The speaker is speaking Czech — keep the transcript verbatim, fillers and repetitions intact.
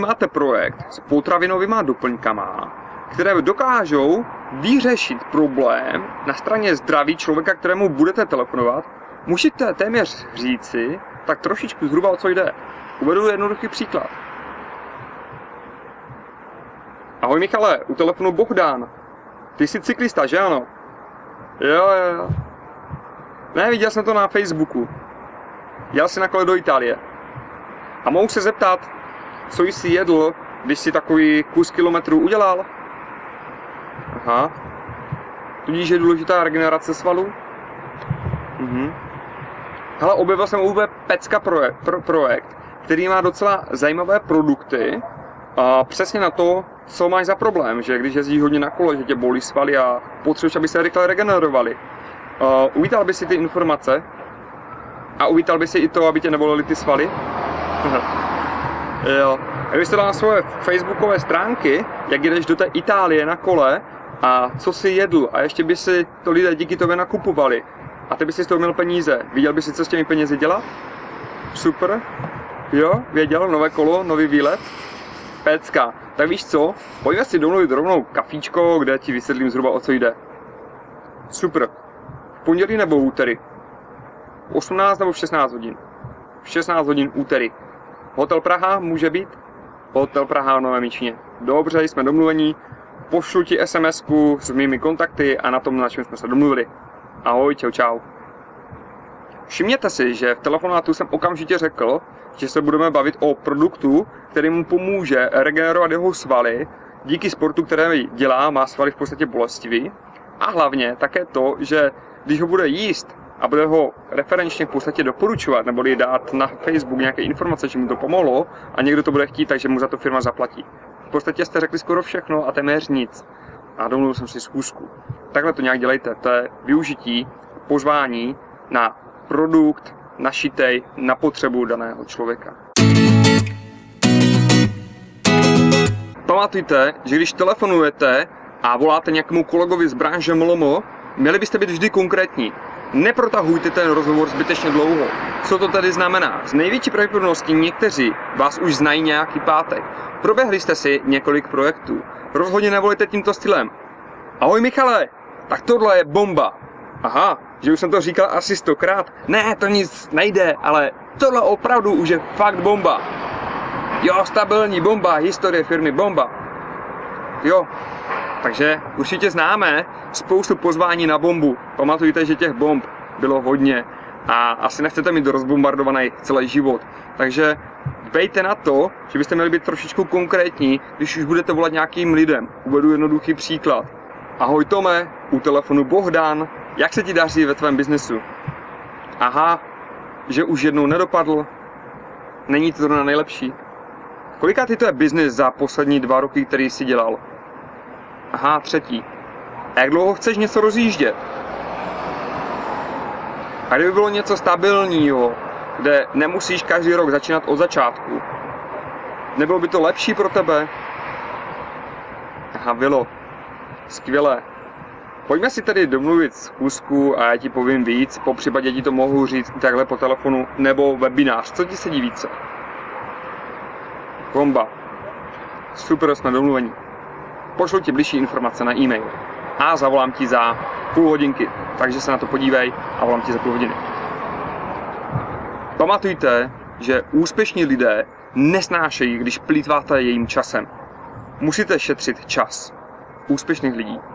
máte projekt s potravinovými doplňkama, které dokážou vyřešit problém na straně zdraví člověka, kterému budete telefonovat, můžete téměř říci, tak trošičku zhruba o co jde. Uvedu jednoduchý příklad. Ahoj Michale, u telefonu Bohdan. Ty jsi cyklista, že ano? Jo, jo, jo. Ne, viděl jsem to na Facebooku. Jel jsi na kole do Itálie. A mohu se zeptat, co jsi jedl, když jsi takový kus kilometrů udělal? Aha. Tudíž je důležitá regenerace svalů? Mhm. Hele, objevil jsem u V Pecka projekt, pro, projekt, který má docela zajímavé produkty a přesně na to, co máš za problém, že když jezdíš hodně na kole, že tě bolí svaly a potřebuješ, aby se rychle regenerovaly. Uh, uvítal by si ty informace a uvítal by si i to, aby tě nebolely ty svaly? Jo. Kdybyste dal na svoje facebookové stránky, jak jdeš do té Itálie na kole a co jsi jedl a ještě by si to lidé díky tobě nakupovali a ty by si z toho měl peníze, viděl by si, co s těmi penězi dělat? Super. Jo, věděl, nové kolo, nový výlet. Pecka. Tak víš co? Pojďme si domluvit rovnou kafíčko, kde ti vysvětlím zhruba o co jde. Super. V pondělí nebo úterý? osmnáct nebo v šestnáct hodin? V šestnáct hodin úterý. Hotel Praha může být? Hotel Praha v Novém Jičíně. Dobře, jsme domluvení. Pošlu ti SMSku s mými kontakty a na tom, na čem jsme se domluvili. Ahoj, čau, čau. Všimněte si, že v telefonátu jsem okamžitě řekl, že se budeme bavit o produktu, který mu pomůže regenerovat jeho svaly díky sportu, který dělá, má svaly v podstatě bolestivý. A hlavně také to, že když ho bude jíst a bude ho referenčně v podstatě doporučovat, nebo dát na Facebook nějaké informace, že mu to pomohlo a někdo to bude chtít, takže mu za to firma zaplatí. V podstatě jste řekli skoro všechno a téměř nic. A domluvil jsem si schůzku. Takhle to nějak dělejte. To je využití pozvání na produkt našitej na potřebu daného člověka. Pamatujte, že když telefonujete a voláte nějakému kolegovi z branže M L M, měli byste být vždy konkrétní. Neprotahujte ten rozhovor zbytečně dlouho. Co to tedy znamená? Z největší pravděpodobností někteří vás už znají nějaký pátek. Proběhli jste si několik projektů. Rozhodně nevolejte tímto stylem. Ahoj Michale, tak tohle je bomba. Aha, že už jsem to říkal asi stokrát. Ne, to nic nejde, ale tohle opravdu už je fakt bomba. Jo, stabilní bomba, historie firmy bomba. Jo, takže určitě známe spoustu pozvání na bombu. Pamatujte, že těch bomb bylo hodně a asi nechcete mít rozbombardovaný celý život. Takže dbejte na to, že byste měli být trošičku konkrétní, když už budete volat nějakým lidem. Uvedu jednoduchý příklad. Ahoj Tome, u telefonu Bohdan, jak se ti daří ve tvém biznesu? Aha, že už jednou nedopadl? Není to zrovna nejlepší? Kolikátý to je biznis za poslední dva roky, který jsi dělal? Aha, třetí. A jak dlouho chceš něco rozjíždět? A kdyby bylo něco stabilního, kde nemusíš každý rok začínat od začátku, nebylo by to lepší pro tebe? Aha, bylo. Skvělé. Pojďme si tedy domluvit schůzku a já ti povím víc, po případě ti to mohu říct takhle po telefonu nebo webinář. Co ti sedí více? Bomba. Super, jsme domluvení. Pošlu ti bližší informace na e-mail a zavolám ti za půl hodinky, takže se na to podívej a volám ti za půl hodiny. Pamatujte, že úspěšní lidé nesnášejí, když plýtváte jejím časem. Musíte šetřit čas úspěšných lidí.